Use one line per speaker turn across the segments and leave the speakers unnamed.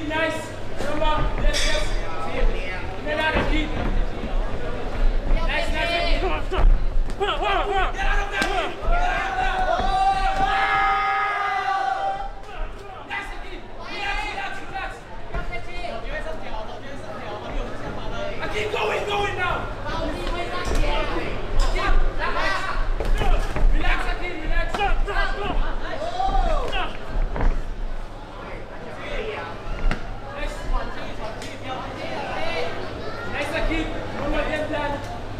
Akid, nice. Rumba, yes, yes. Get out of Akid. Nice, nice, Akid. Get out of that. Get out of that. Nice, Akid. Relax, relax, relax. Akid, going now. Relax, Akid, relax. Nice, Akid. One more game plan.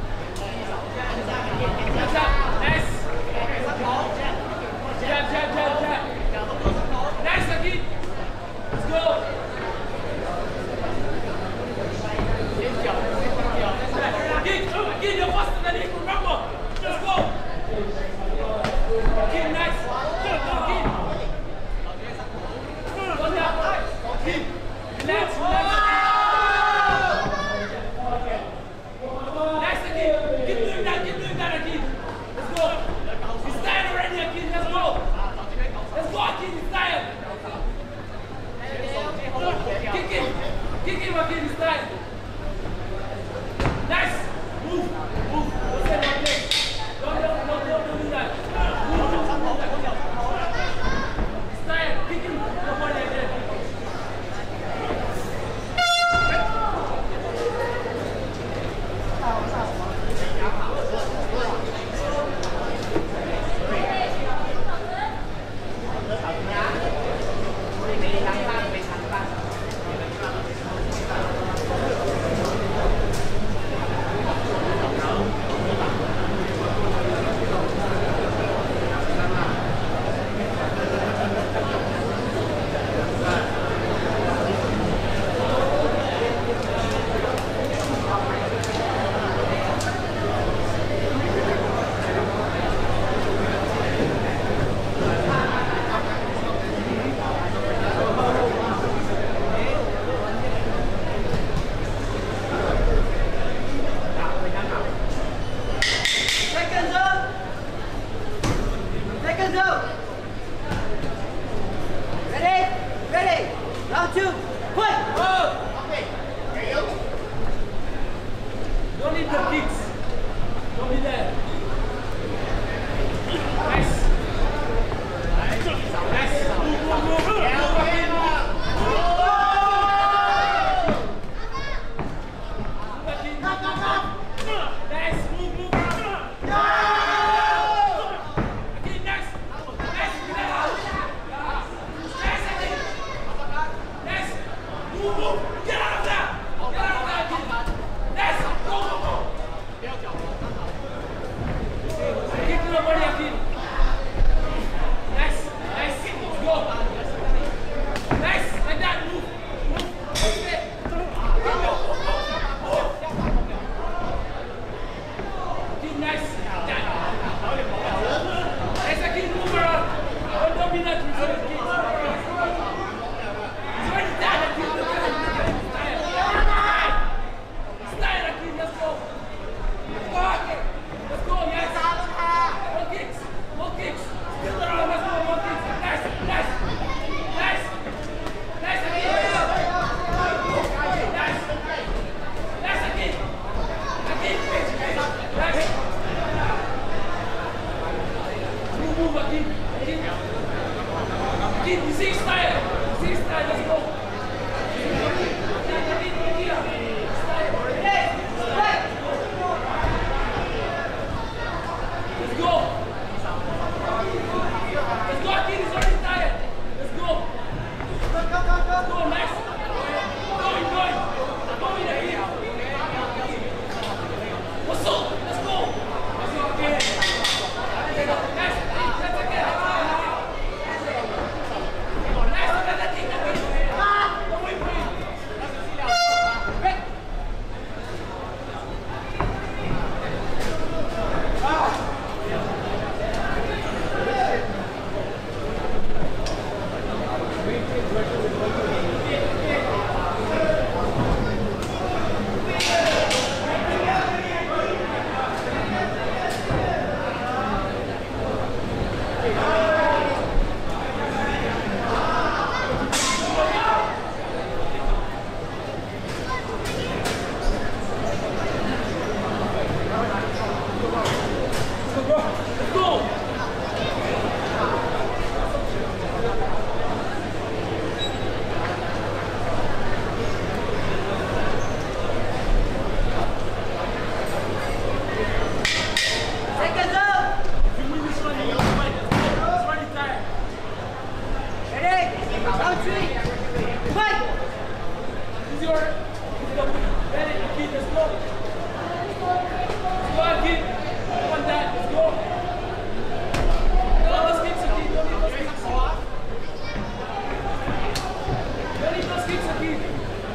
Nice, Akid. Let's go. Akid, you're faster than him, remember. Let's go. Akid, nice. Akid. Go down. Akid. Relax, relax. Nice, Akid. Keep doing that, Akid. Let's go. He's tired already, Akid. Let's go. Let's go, Akid. He's tired. Kick him, Akid. He's tired. Nice. Move. Don't say one thing. Don't do that. Move. He's tired. Kick him. Come on, again.
Ready? Round 2, fight!
Okay. Don't need the kicks. Don't be there. Nice. Move. Nice. Move. Akid, nice. Nice. Move. Get out of there. Akid. Nice. Go.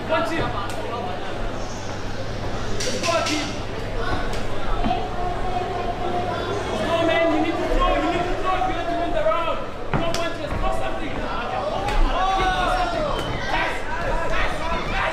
Punch him. Let's go, Akeem. Let's go, man. You need to throw. You need to throw if you want to win the round. No punches. Throw something. Throw something. Nice. Nice. Nice.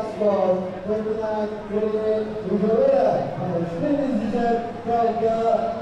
Ladies and gentlemen,